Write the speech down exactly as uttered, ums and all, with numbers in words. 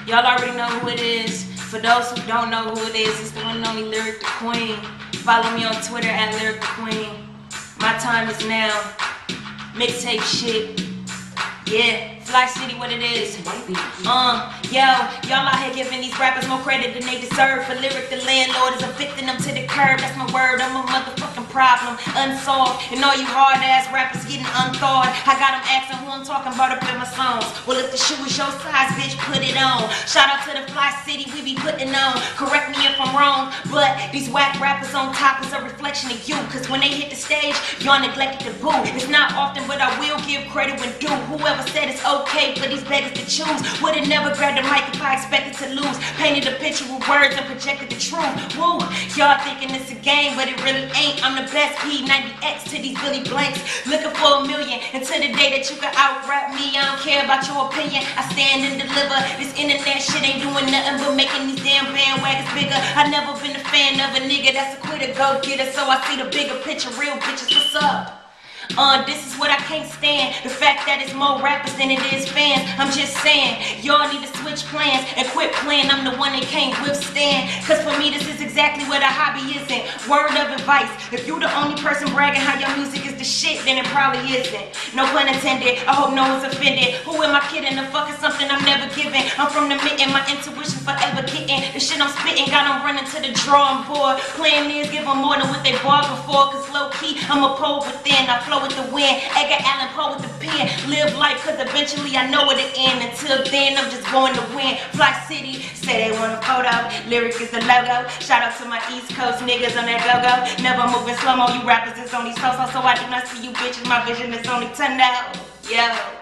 Y'all already know who it is. For those who don't know who it is, it's the one and only Lyric the Queen. Follow me on Twitter at Lyric the Queen. My time is now. Mixtape shit. Yeah. Fly City, what it is. Uh, yo, y'all out here giving these rappers more credit than they deserve. For Lyric, the landlord is evicting them to the curb. That's my word, I'm a motherfucking problem. Unsolved, and all you hard-ass rappers getting unthawed. I got them asking who I'm talking about up in my songs. Well, if the shoe is your size, bitch, put it on. Shout out to the Fly City, we be putting on. Correct me if I'm wrong, but these whack rappers on top is a reflection of you. Cause when they hit the stage, y'all neglected the boo. It's not often, but I will give credit when due. Whoever said it's okay for these beggars to choose. Would've never grabbed the mic if I expected to lose. Painted a picture with words and projected the truth. Woo, y'all thinking it's a game, but it really ain't. I'm the best P ninety X to these Billy Blanks. Looking for a million until the day that you can out-rap me. I don't care about your opinion. I stand and deliver. This internet shit ain't doing nothing but making these damn bandwagons bigger. I never been a fan of a nigga that's a quitter, go getter. So I see the bigger picture. Real bitches, what's up? Uh, this is what I can't stand. The fact that it's more rappers than it is fans. I'm just saying, y'all need to switch plans and quit playing I'm the one they can't withstand. Cause for me this is exactly what a hobby isn't. Word of advice, if you the only person bragging how your music is the shit, then it probably isn't. No pun intended, I hope no one's offended. Who am I kidding? The fuck is something I'm never giving. I'm from the mitten, my intuition forever getting. The shit I'm spitting got them running to the drawing board. Plan is give them more than what they bargained for. Cause low key, I'm a pole within. I flow with the wind, Edgar Allan Poe with the pen. Live life cause eventually I know it'll end. Until then I'm just going to win. Fly City, say they want a photo. Lyric is the logo. Shout out to my East Coast niggas on that go-go. Never moving slow-mo, you rappers it's only so-so. So I do not see you bitches, my vision is only ten now. Yo.